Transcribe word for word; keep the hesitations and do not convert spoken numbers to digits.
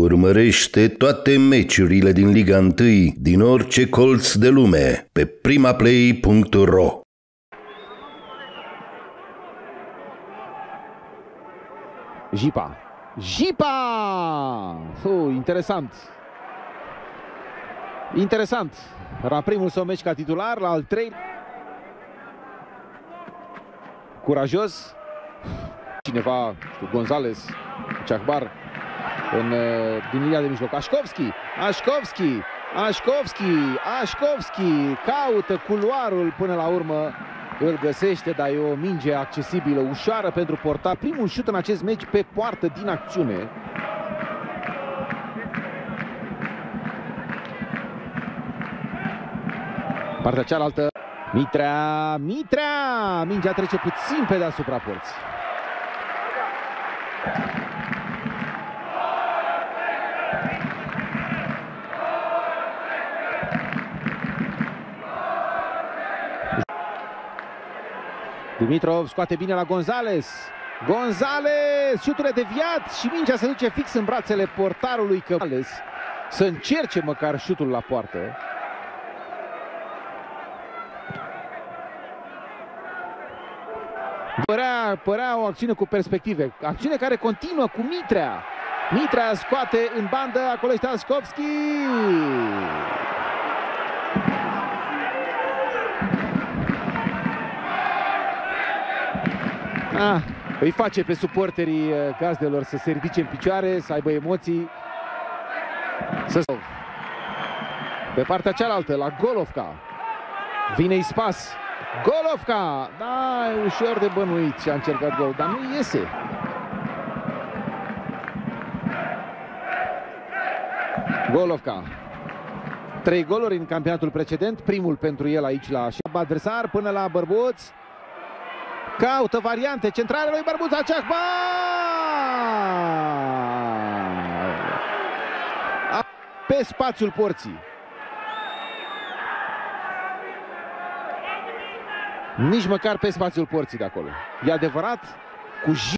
Urmărește toate meciurile din Liga unu din orice colț de lume pe primaplay punct ro. Jipa. Jipa! Uh, interesant. Interesant. La primul său meci ca titular, la al treilea. Curajos. Cineva, știu, Gonzales, Ceahbar, în, din linia de mijloc. Așcovski, Așcovski, Așcovski, Așcovski. Caută culoarul până la urmă. Îl găsește, dar e o minge accesibilă, ușoară pentru portar. Primul șut în acest meci pe poartă din acțiune. Partea cealaltă. Mitrea, Mitrea! Mingea trece puțin pe deasupra porții. Dimitrov scoate bine la Gonzales. Gonzales! Șutul e deviat și mingea se duce fix în brațele portarului Căvales. Să încerce măcar șutul la poartă. Părea, părea o acțiune cu perspective. Acțiune care continuă cu Mitrea. Mitrea scoate în bandă, acolo este Așcovski. Ah, îi face pe suporterii gazdelor să se ridice în picioare, să aibă emoții. Să... Pe partea cealaltă, la Golovka. Vine Ispas. Golovka! Da, e ușor de bănuit și a încercat gol, dar nu iese. Golovka. Trei goluri în campionatul precedent, primul pentru el aici la adversar până la Bărbuț. Caută variante, centrarea lui Bărbuț, Ceahbar! Pe spațiul porții. Nici măcar pe spațiul porții de acolo. E adevărat, cu